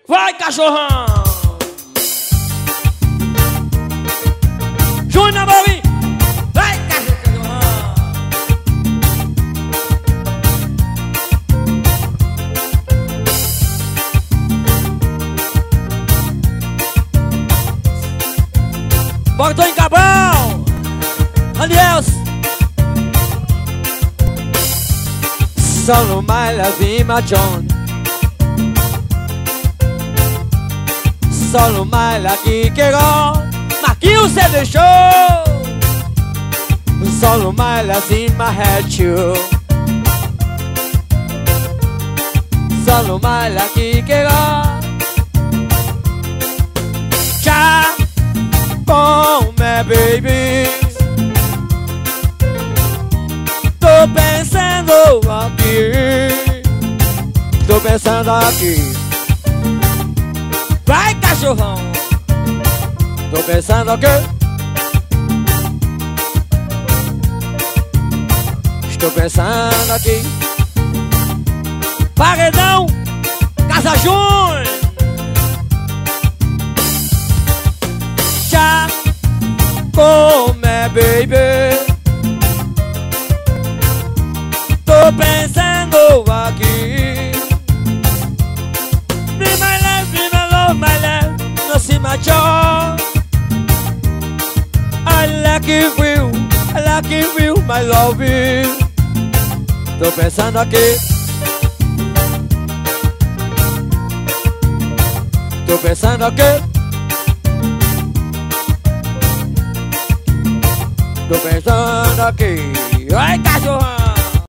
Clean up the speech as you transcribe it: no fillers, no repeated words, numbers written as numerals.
Vai, cachorrão! Júnior Bolinho! Vai, cachorrão! Bota em Cabral! Aniels! Solo my love in my John. Solo my lucky quero. Marquinhos você deixou. Solo my love in my head too. Solo my lucky quero. Já come baby. Tô pensando aqui. Tô pensando aqui. Vai, cachorrão! Tô pensando aqui. Estou pensando aqui. Paredão Casa Júnior. Já come baby. Tô pensando aqui. Be my love, be my love, my love. No see my joy. I like it real, my love. Tô pensando aqui. Tô pensando aqui. Tô pensando aqui. Ai, cachorrão!